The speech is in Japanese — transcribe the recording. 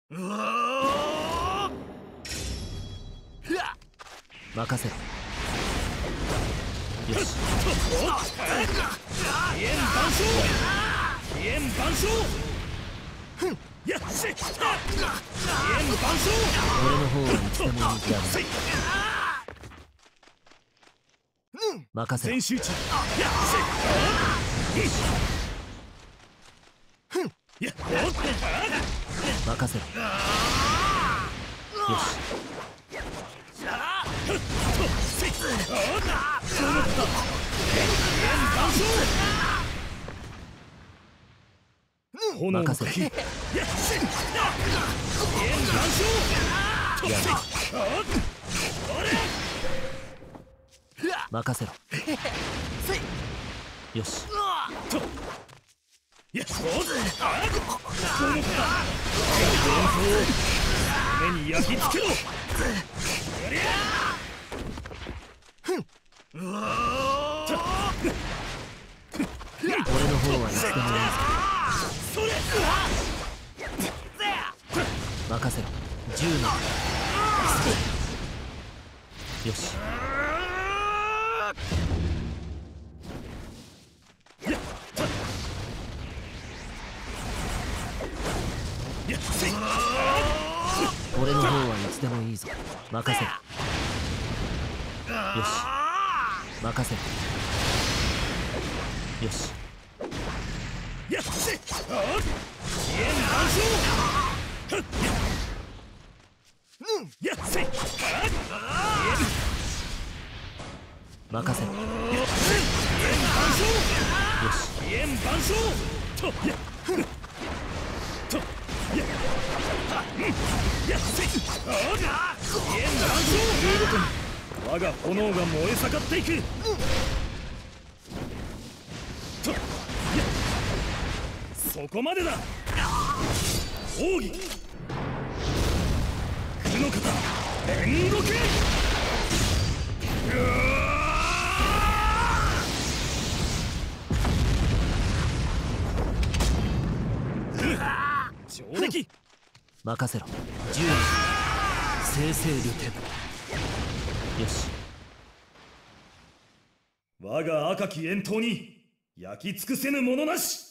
任せろ。よし。 飛燕万象。飛燕万象。やっし。飛燕万象。 俺の方はいつでもいいやる。任せろ。 全集中。やっし。やっ任せろ。よし。 炎の任せろ。 時。 任せろ。よし。 やっそうだ。目に焼き付けろ。 俺の方はいつでもいいぞ。任せろ。銃の。よし。俺の方はいつでもいいぞ。任せろ。よし。任せろ。よし。 やっせ。飛燕万象。やっせ。 任せろ。 飛燕万象。 よし。 飛燕万象。とやとややっせ。飛燕万象。いうごとに我が炎が燃え盛っていく。とやそこまでだ。奥義九の型煉獄。上出来。 任せろ。銃の。生々流天。よし。 我が赤き炎刀に焼き尽くせぬものなし。